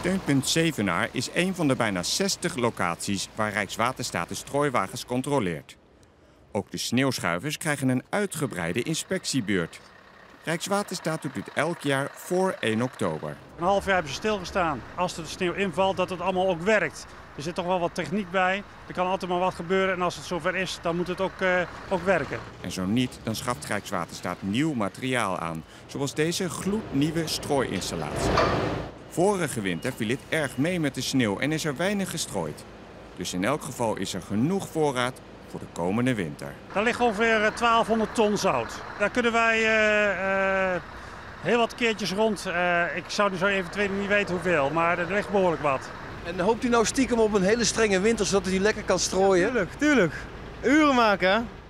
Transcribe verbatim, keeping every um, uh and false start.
Steunpunt Zevenaar is een van de bijna zestig locaties waar Rijkswaterstaat de strooiwagens controleert. Ook de sneeuwschuivers krijgen een uitgebreide inspectiebeurt. Rijkswaterstaat doet dit elk jaar voor één oktober. Een half jaar hebben ze stilgestaan. Als er de sneeuw invalt, dat het allemaal ook werkt. Er zit toch wel wat techniek bij. Er kan altijd maar wat gebeuren en als het zover is, dan moet het ook, uh, ook werken. En zo niet, dan schaft Rijkswaterstaat nieuw materiaal aan. Zoals deze gloednieuwe strooiinstallatie. Vorige winter viel het erg mee met de sneeuw en is er weinig gestrooid. Dus in elk geval is er genoeg voorraad voor de komende winter. Daar ligt ongeveer twaalfhonderd ton zout. Daar kunnen wij uh, uh, heel wat keertjes rond. Uh, ik zou nu zo eventueel niet weten hoeveel, maar er ligt behoorlijk wat. En hoopt u nou stiekem op een hele strenge winter, zodat u die lekker kan strooien? Ja, tuurlijk, tuurlijk. Uren maken, hè?